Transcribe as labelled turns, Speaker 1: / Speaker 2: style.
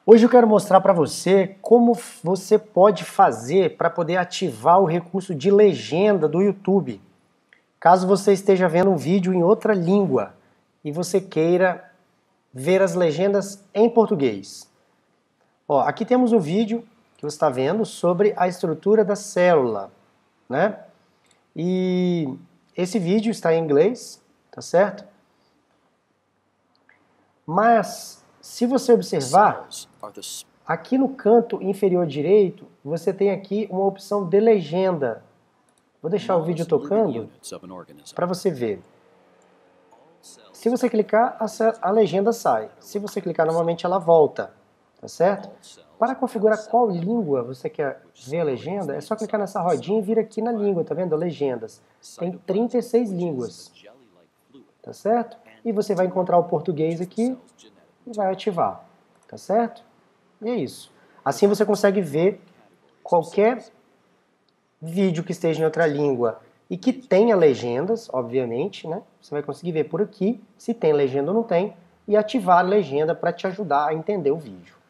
Speaker 1: Hoje eu quero mostrar para você como você pode fazer para poder ativar o recurso de legenda do YouTube. Caso você esteja vendo um vídeo em outra língua e você queira ver as legendas em português. Ó, aqui temos um vídeo que você está vendo sobre a estrutura da célula, né? E esse vídeo está em inglês, tá certo? Mas, se você observar, aqui no canto inferior direito, você tem aqui uma opção de legenda. Vou deixar o vídeo tocando para você ver. Se você clicar, a legenda sai. Se você clicar novamente, ela volta, tá certo? Para configurar qual língua você quer ver a legenda, é só clicar nessa rodinha e vir aqui na língua, tá vendo? Legendas. Tem 36 línguas, tá certo? E você vai encontrar o português aqui e vai ativar, tá certo? E é isso. Assim você consegue ver qualquer vídeo que esteja em outra língua e que tenha legendas, obviamente, né? Você vai conseguir ver por aqui se tem legenda ou não tem e ativar a legenda para te ajudar a entender o vídeo.